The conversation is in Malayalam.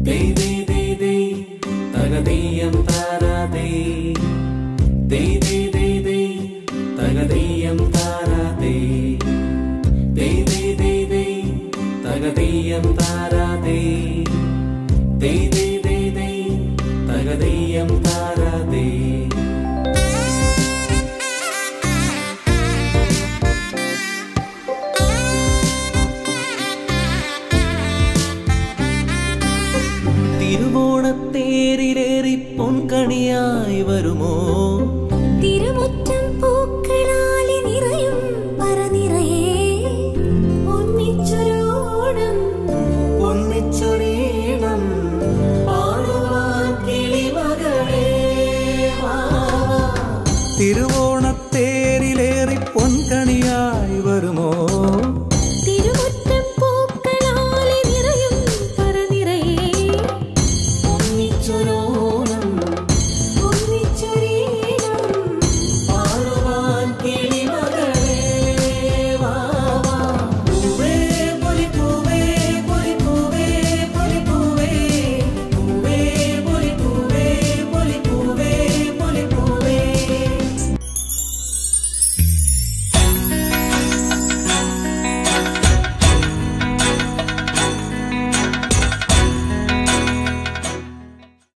ദേ ദേ ദേ ദേ തകതീയം താരാതേ ദേ ദേ ദേ ദേ തകതീയം താരാതേ ദേ ദേ ദേ ദേ തകതീയം താരാതേ ദേ ദേ ദേ ദേ തകതീയം താരാതേ തിരുവോണത്തേരിലേറി പൊൻകണിയായി വരുമോ